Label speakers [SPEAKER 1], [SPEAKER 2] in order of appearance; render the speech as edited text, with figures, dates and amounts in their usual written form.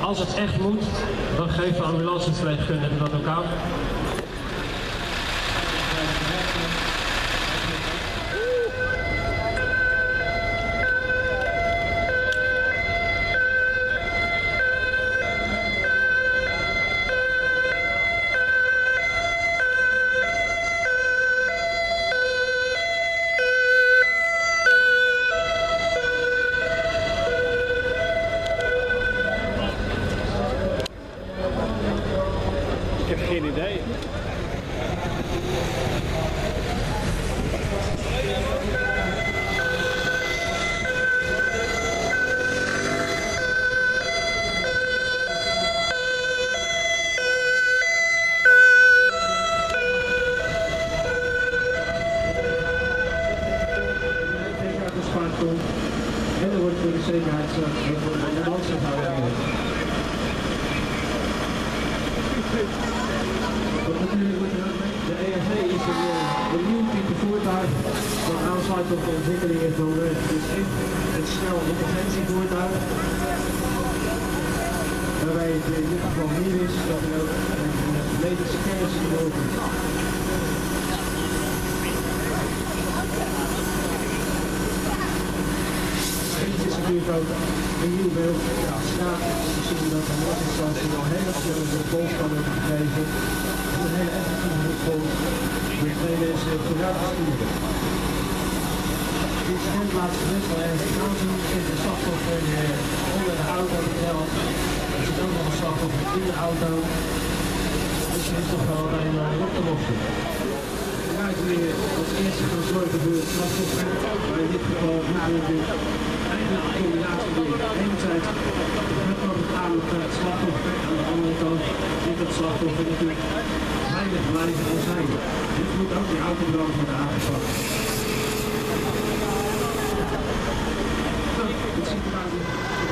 [SPEAKER 1] als het echt moet, dan geeft de ambulanceverpleegkundige dat ook aan.
[SPEAKER 2] Ik heb geen idee.
[SPEAKER 1] En dan wordt voor de zekerheid voor de ambulance gehouden. De ERV is een nieuw type voertuig dat aansluit op de ontwikkelingen van het snel interventievoertuig. Waarbij het in dit geval meer is dat er ook een medische kennis nodig is. Dit is natuurlijk ook een nieuw beeld. Ja, staat we zien dat de noodinstantie al heel veel de pols kan worden gegeven. Een hele effectieve hulppols. De tweede is vooruit te sturen. Dit stent laat zich best wel erg aanzien. Er zit een slachtoffer onder de auto verteld. Er zit ook nog een slachtoffer in de auto. Dus er is toch wel een op te lossen. Eruit weer als eerste gaan zorgen voor het slachtoffer. Maar in dit geval eigenlijk een combinatie weer. Enerzijds het aan het slachtoffer. Aan de andere kant zit het slachtoffer natuurlijk veilig blijven en zijn. Dit moet ook die autobrand worden aangepakt. De situatie